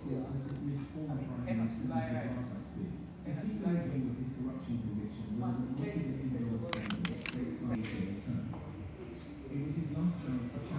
Council has dismissed former Prime Minister to seek relief of his corruption conviction was a multi-billion-dollar scandal that state return. It was his last chance to